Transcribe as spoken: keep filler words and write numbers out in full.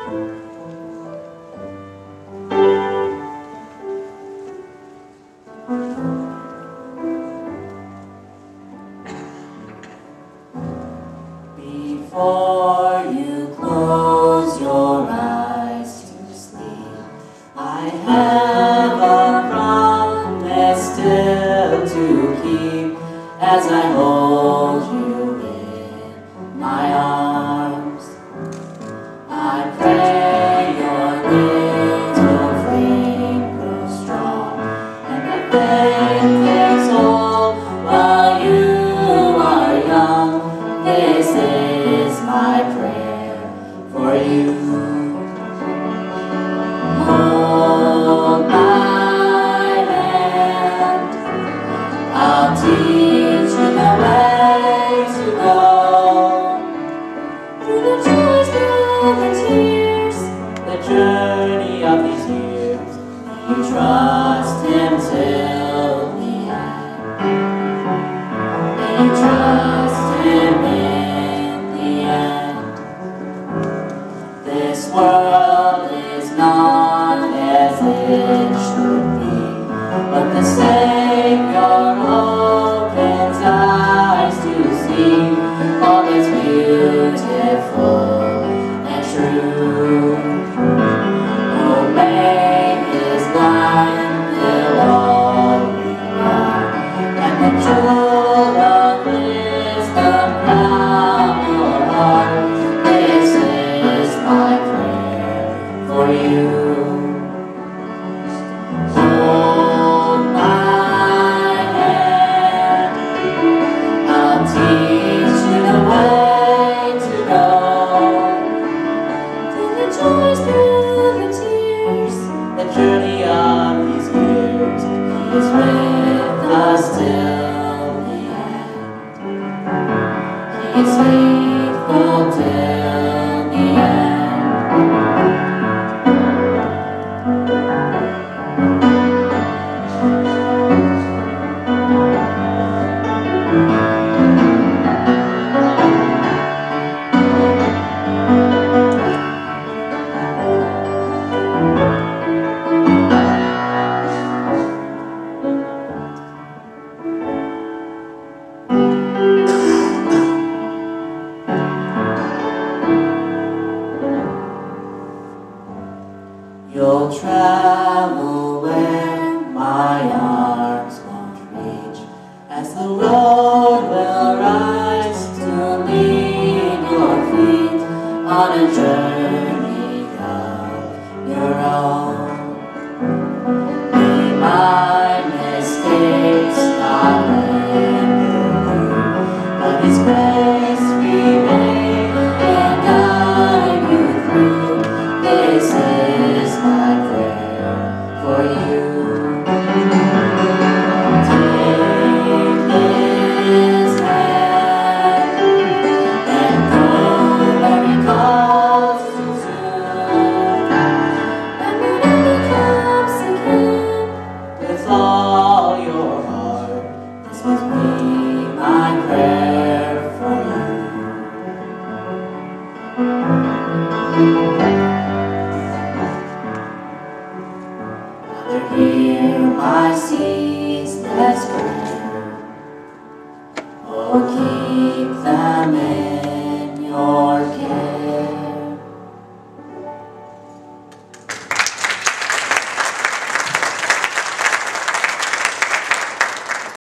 Before you close your eyes to sleep, I have a promise still to keep as I hold you in my arms. I pray your little flame grows strong and that faith takes hold while you are young. This is my prayer for you. Hold my hand, I'll teach you the way to go. Through the joys, through the tears, the journey of these years, you trust Him till the end. You trust Him in the end. This world is not as it should be, but the Savior opens eyes to see all that's beautiful and true. Oh, may His light fill all you are, and the jewel of wisdom crown your heart. This is my prayer for you. Hold my hand, I'll teach you the way to go. Through the joys, through the tears, the journey of these years, He is with us till the end. He is faithful till the end. You'll travel where my arms won't reach, as the road will rise to lead your feet on a journey of your own. May my mistakes not hinder you, but His grace remain and guide you through. This is my prayer for you. Take His hand and go where He calls you to. And whenever comes again, with all your heart, this must be my prayer for you. Hear my ceaseless prayer.